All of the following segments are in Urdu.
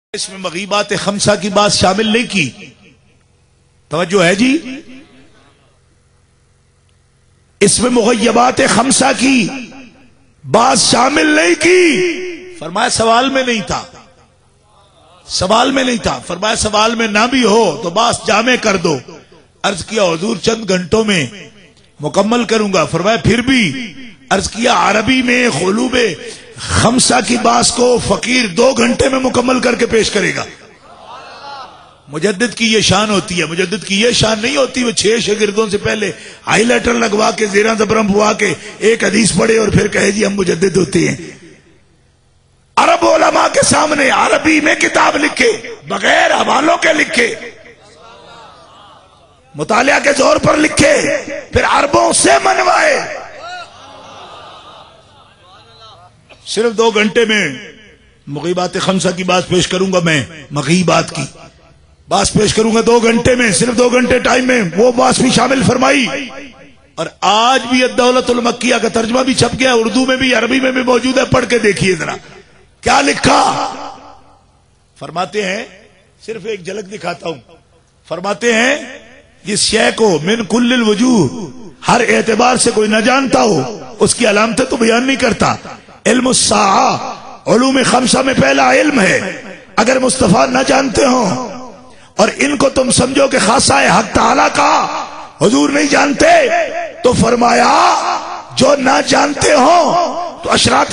اس میں مغیبات خمسہ کی بات شامل نہیں کی. توجہ ہے جی؟ اس میں مغیبات خمسہ کی بات شامل نہیں کی. فرمایا سوال میں نہیں تھا، سوال میں نہیں تھا. فرمایا سوال میں نہ بھی ہو تو بات جامع کر دو. عرض کیا حضور چند گھنٹوں میں مکمل کروں گا. فرمایا پھر بھی. عرض کیا عربی میں قلوب خمسہ کی بات کو فقیر 2 گھنٹے میں مکمل کر کے پیش کرے گا. مجدد کی یہ شان ہوتی ہے. مجدد کی یہ شان نہیں ہوتی وہ 6 شاگردوں سے پہلے ہائی لائٹر لگوا کے زیرہ زبرم ہوا کے ایک حدیث پڑھے اور پھر کہے جی ہم مجدد ہوتے ہیں. عرب علماء کے سامنے عربی میں کتاب لکھے بغیر حوالوں کے لکھے، مطالعہ کے زور پر لکھے، پھر عربوں سے منوائے. صرف 2 گھنٹے میں مغیبات خمسہ کی بات پیش کروں گا. میں مغیبات کی بات پیش کروں گا 2 گھنٹے میں. صرف 2 گھنٹے ٹائم میں وہ بات بھی شامل فرمائی. اور آج بھی الدولۃ المکیہ کا ترجمہ بھی چھپ گیا، اردو میں بھی عربی میں بھی موجود ہے. پڑھ کے دیکھیے ذرا کیا لکھا. فرماتے ہیں، صرف ایک جھلک دکھاتا ہوں. فرماتے ہیں جس شے کو من کل الوجوہ ہر اعتبار سے کوئی نہ جانتا ہو اس کی علامتیں تو بیان نہیں کرتا. علم الساعہ علوم خمسہ میں پہلا علم ہے. اگر مصطفیٰ نہ جانتے ہوں اور ان کو تم سمجھو کہ خاصہ حق تعالی کا حضور نہیں جانتے تو فرمایا جو نہ جانتے ہوں تو اشراط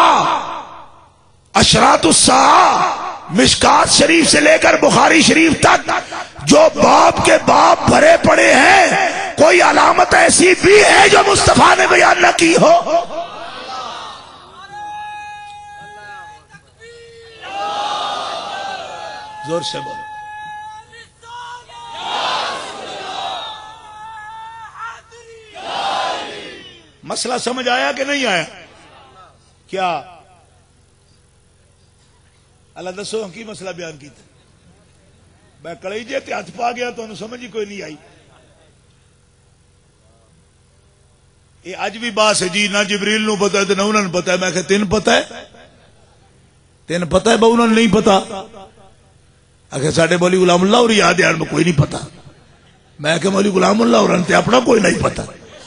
الساعہ مشکات شریف سے لے کر بخاری شریف تک جو باپ کے باپ بھرے پڑے ہیں کوئی علامت ایسی بھی ہے جو مصطفیٰ نے بیان نہ کی ہو. زور سے بولو. مسئلہ سمجھ آیا کہ نہیں آیا؟ کیا اللہ دسو کی مسئلہ بیان کیتا میں کڑی جے تے ہاتھ پا گیا تو انہوں سمجھ ہی کوئی نہیں آئی. یہ اج بھی بات ہے جی نہ جبریل نو پتا ہے نہ انہوں نے پتا ہے. میں کہ تین پتا ہے، تین پتا ہے انہوں نے نہیں پتا. اگر ساڈے مولی غلام اللہ اور یاد یار میں کوئی نہیں پتا. میں کہ مولی غلام اللہ اور انتے اپنا کوئی نہیں پتا.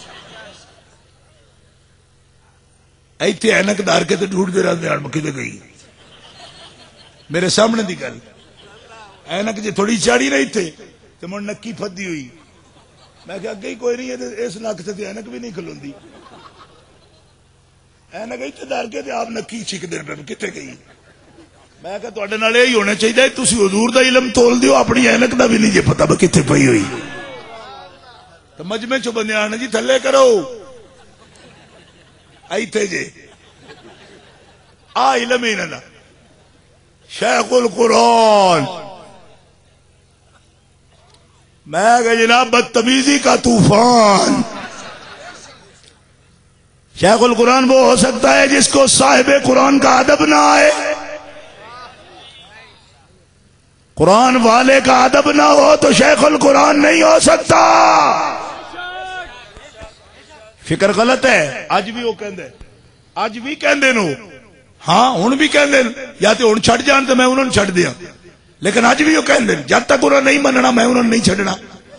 ایتھے اینک دار کے تے ڈھونڈ دے رہے یار میں کدے گئی میرے سامنے دی گل. اینک جی تھوڑی چاڑی رہی تھے تو من نکی پھدی ہوئی. میں کہ اگے ہی کوئی نہیں ہے اس نک سے اینک بھی نہیں کھلوندی. اینک ایتھے دار کے تے آپ نکی چھک دے رہے کتے گئی. میں کہ تواڈے نال یہی ہونا چاہیے تسی حضور دا علم تول دیو اپنی اینک دا بھی نہیں جے پتہ میں کتے پئی ہوئی. تو مجمع چ بندے آنے جی تھلے کرو ایتھے جے آ علم ہی نہ شیخ القرآن. میں کہ جناب بدتمیزی کا طوفان. شیخ القرآن وہ ہو سکتا ہے جس کو صاحب قرآن کا ادب نہ آئے، قرآن والے کا ادب نہ ہو تو شیخ القرآن نہیں ہو سکتا. فکر غلط ہے. اج بھی وہ کہندے، اج بھی کہندے نو ہاں ہن بھی کہندے یا تے ہن چھڈ جان تے میں انہاں نوں چھڈ دیاں. لیکن اج بھی وہ کہندے جب تک انہاں نہیں مننا میں انہاں نہیں چھڈنا.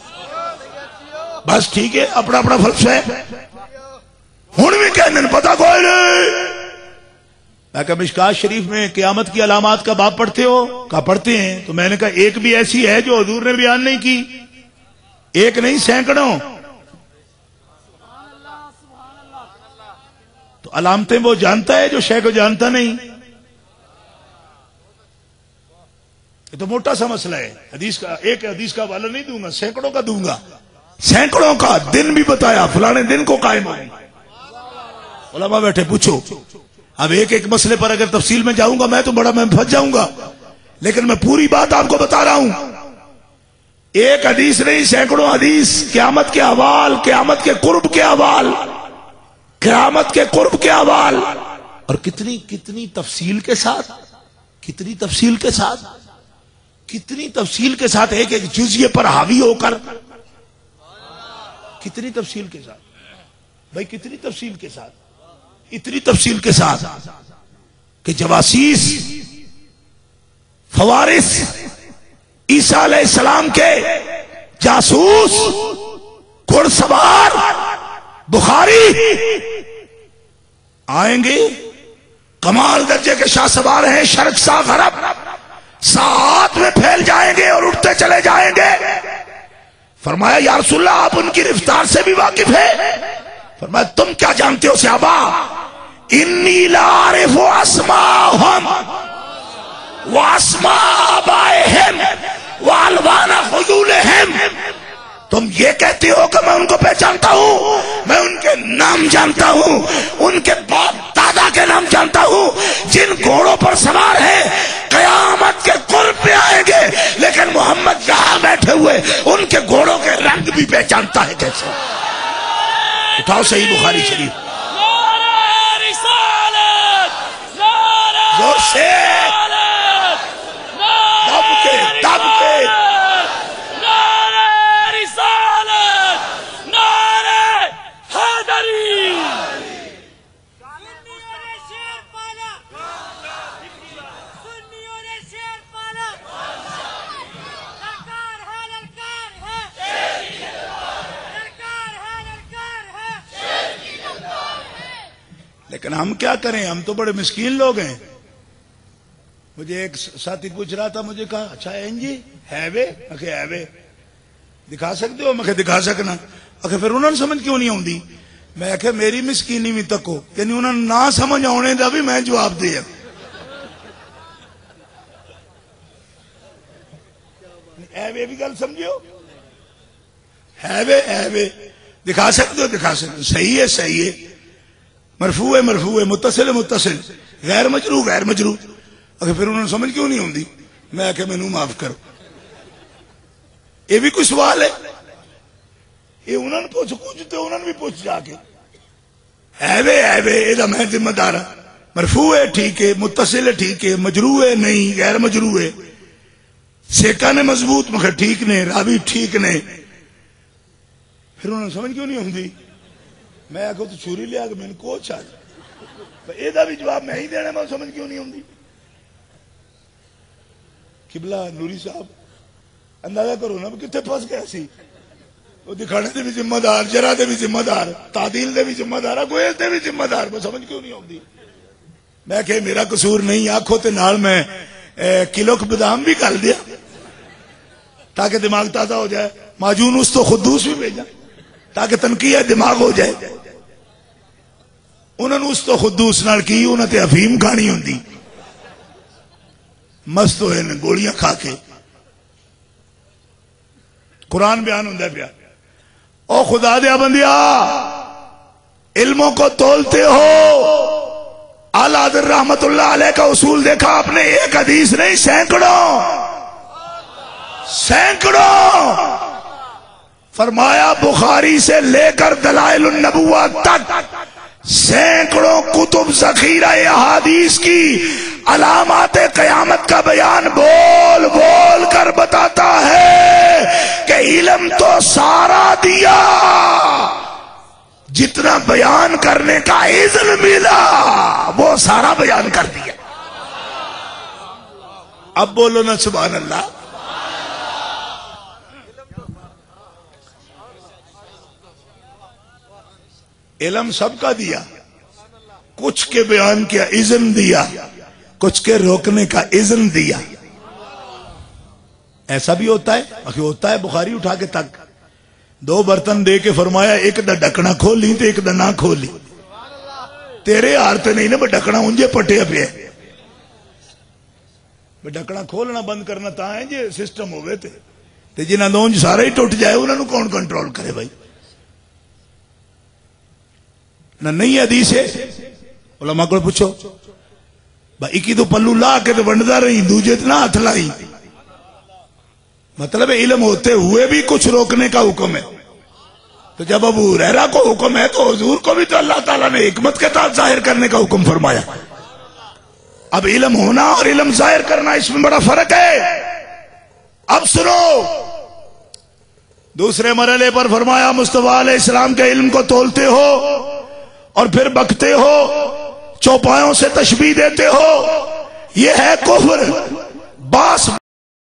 بس ٹھیک ہے اپنا اپنا فلسفہ ہے. ہن بھی کہندے پتہ کوئی نہیں. میں کہا مشکات شریف میں قیامت کی علامات کا باب پڑھتے ہو؟ کہا پڑھتے ہیں. تو میں نے کہا ایک بھی ایسی ہے جو حضور نے بیان نہیں کی؟ ایک نہیں سینکڑوں. تو علامتیں وہ جانتا ہے جو شے کو جانتا نہیں. یہ تو موٹا سا مسئلہ ہے. حدیث کا ایک حدیث کا حوالہ نہیں دوں گا، سینکڑوں کا دوں گا. سینکڑوں کا دن بھی بتایا فلانے دن کو قائم ہو. علماء بیٹھے پوچھو. اب ایک ایک مسئلے پر اگر تفصیل میں جاؤں گا میں تو بڑا میں پھنس جاؤں گا. لیکن میں پوری بات آپ کو بتا رہا ہوں. ایک حدیث نہیں سینکڑوں حدیث قیامت کے احوال، قیامت کے قرب کے احوال، قیامت کے قرب کے احوال. اور کتنی کتنی تفصیل کے ساتھ، کتنی تفصیل کے ساتھ، کتنی تفصیل کے ساتھ ایک ایک جزیے پر حاوی ہو کر. کتنی تفصیل کے ساتھ بھائی، کتنی تفصیل کے ساتھ، اتنی تفصیل کے ساتھ کہ جواسیس فوارس، عیسیٰ علیہ السلام کے جاسوس، گھڑ سوار، بخاری آئیں گے، کمال درجے کے شاہ سوار ہیں، شرق سا غرب ساعات میں پھیل جائیں گے اور اٹھتے چلے جائیں گے۔ فرمایا یا رسول اللہ آپ ان کی رفتار سے بھی واقف ہیں؟ فرمایا تم کیا جانتے ہو صحابہ؟ انی لا اعرف اسماءهم واسماء آبائهم والوان خیولهم۔ تم یہ کہتے ہو کہ میں ان کو پہچانتا ہوں، میں ان کے نام جانتا ہوں، ان کے باپ دادا کے نام جانتا ہوں، جن گھوڑوں پر سوار ہیں قیامت کے قرب پہ آئیں گے، لیکن محمد یہاں بیٹھے ہوئے ان کے گھوڑوں کے رنگ بھی پہچانتا ہے کیسے؟ اٹھاؤ صحیح بخاری شریف، زور سے دب کے دب کے۔ لیکن ہم کیا کریں، ہم تو بڑے مسکین لوگ ہیں۔ مجھے ایک ساتھی پوچھ رہا تھا، مجھے کہا اچھا این جی ہے وے، میں ہے وے دکھا سکتے ہو؟ میں دکھا سکنا۔ پھر انہوں نے سمجھ کیوں نہیں آؤں؟ میں کہ میری مسکینی بھی تکو، یعنی انہوں نے نہ سمجھ آنے دا بھی میں جواب دیا۔ ہے وے بھی گل سمجھو، ہے وے دکھا سکتے ہو؟ دکھا سکتے، صحیح ہے صحیح ہے، مرفوع ہے مرفوع ہے، متصل ہے متصل، غیر مجروح غیر مجروح۔ پھر انہوں نے سمجھ کیوں نہیں ہوندی؟ میں کہ مینوں معاف کرو۔ یہ بھی کوئی سوال ہے؟ یہ انہوں نے پوچھ کچھ تو انہوں نے بھی پوچھ جا کے ہے وے یہ میں ذمہ دار ہوں۔ مرفوع ہے ٹھیک ہے، متصل ہے ٹھیک ہے، مجروح ہے نہیں، غیر مجروح ہے، سیکا نے مضبوط مگر ٹھیک نے، راوی ٹھیک نے۔ پھر انہوں نے سمجھ کیوں نہیں ہوندی؟ میں آخو تو چھری لیا کہ میں نے کو چاہ یہ بھی جواب میں ہی دینا، میں سمجھ کیوں نہیں ہوندی؟ قبلہ نوری صاحب اندازہ کرو نا کتنے پھنس گیا سی، وہ دکھانے دے بھی ذمہ دار، جرا دے بھی ذمہ دار، تعدیل دے بھی ذمہ دار، گوئل دے بھی ذمہ دار، میں سمجھ کیوں نہیں ہوندی؟ میں کہ میرا قصور نہیں، آنکھوں تے نال میں کلو کے بادام بھی کر دیا تاکہ دماغ تازہ ہو جائے، معجون اس تو خدوس بھی بھیجا تاکہ تنقیہ دماغ ہو جائے۔ انہوں نے اس تو خدوس نال کی، انہوں نے افیم کھانی ہوندی، مست ہوئے نے گولیاں کھا کے۔ قرآن بیان ہوندا پیا، او خدا دیا بندیا علموں کو تولتے ہو۔ اعلیٰ حضرت رحمت اللہ علیہ کا اصول دیکھا آپ نے، ایک حدیث نہیں سینکڑوں فرمایا، بخاری سے لے کر دلائل النبوہ تک سینکڑوں کتب ذخیرہ احادیث کی علامات قیامت کا بیان بول بول کر بتاتا ہے کہ علم تو سارا دیا، جتنا بیان کرنے کا اذن ملا وہ سارا بیان کر دیا۔ اب بولو نا سبحان اللہ۔ علم سب کا دیا، کچھ کے بیان کیا اذن دیا، کچھ کے روکنے کا اذن دیا۔ ایسا بھی ہوتا ہے، باقی ہوتا ہے بخاری اٹھا کے تک دو برتن دے کے فرمایا ایک دا ڈکنا کھولی تو ایک دا نہ کھولی، تیرے ہارتے نہیں نا ڈکنا انجے پٹے پہ ڈکنا کھولنا بند کرنا تا ہے جی سسٹم ہوئے تے جنہاں دونج سارا ہی ٹوٹ جائے انہوں نے کون کنٹرول کرے بھائی؟ نہ نہیں حدیث ہے، علماء کو پوچھو بھائی کی تو پلو لا کے تو ونڈدا رہی، دوجے نہ ہاتھ لائی۔ مطلب علم ہوتے ہوئے بھی کچھ روکنے کا حکم ہے، تو جب ابو ہریرہ کو حکم ہے تو حضور کو بھی تو اللہ تعالیٰ نے حکمت کے تحت ظاہر کرنے کا حکم فرمایا۔ اب علم ہونا اور علم ظاہر کرنا اس میں بڑا فرق ہے۔ اب سنو، دوسرے مرحلے پر فرمایا مصطفیٰ علیہ السلام کے علم کو تولتے ہو اور پھر بکتے ہو، چوپایوں سے تشبیہ دیتے ہو، یہ ہے کفر۔ باس